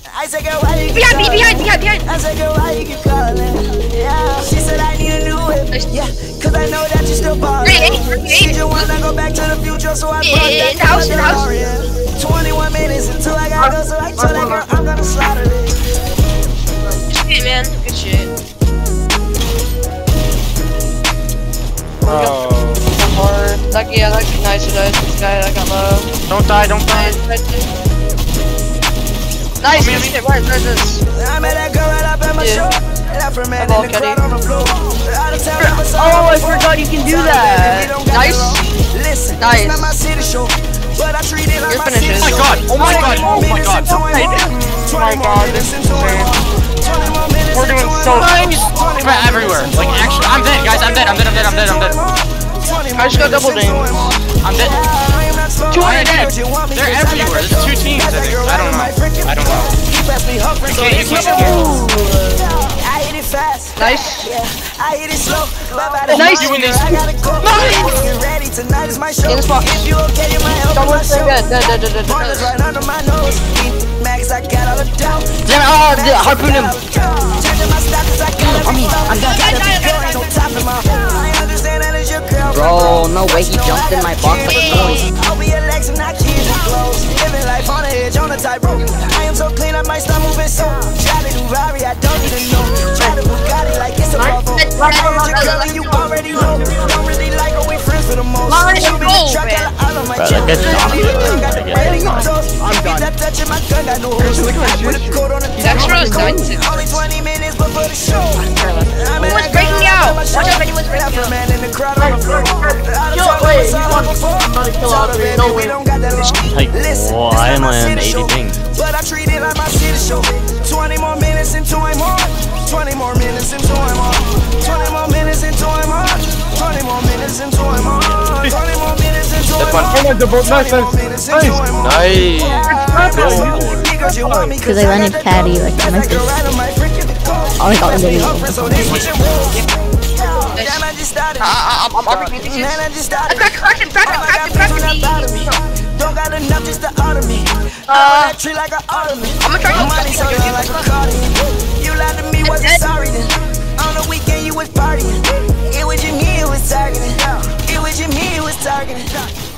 I said, girl, why you behind. I said, girl, why you keep calling? Yeah. She said, I need a new whip. Yeah, cause I know that you still ballin'. She just wanna go back to the future, so I brought that house. 21 minutes until I gotta go, so I told that girl I'm gonna slaughter it. Good shit, man. Good shit. Oh. Like, yeah, like, nice, this guy, I got low. Don't die, don't die. Nice, good shit, right, this. I met that girl right up at my show. Oh, I forgot you can do that. Nice. Nice. Your finishes. Oh my god, oh my god, oh my god. Oh my god, this is insane. We're doing so nice. Everywhere. Like, actually, I'm dead, guys, I'm dead. I just got double ding. I'm dead. I'm dead. They're everywhere. There's 2 teams, I think. I don't know. You can't. Nice. Nice. You win this. Nice. In the spot. Someone's so good. Dead. Harpoon him. Bro, no way he jumped in my box like a noise. I am so clean, I might start moving so. Try to do Rari, I don't even know. Try to Bugatti like it's a Volvo. You already know. Don't really like her, we friends for the most. You be the truck out of my chest. I'm done. Extra is 96. Only 20 minutes before the show. Anyone's breaking out. Watch out if anyone's breaking out. Why am I on 80 pings? But I treat it like my city show. 20 more minutes into I'm on. 20 more minutes into I'm on. 20 more minutes into I'm on. 20 more minutes into I'm on. 20 more minutes into I'm on. Nice. Because I ran in patty like I meant to. Oh my god, I'm getting I'm RPGing. Don't got enough just to order me. That tree like an ottoman. I'm gonna try to like a cardigan. You lied to me, wasn't sorry then. On the weekend you was partying. It was your me, it was targeting. It was your me, it was targeting.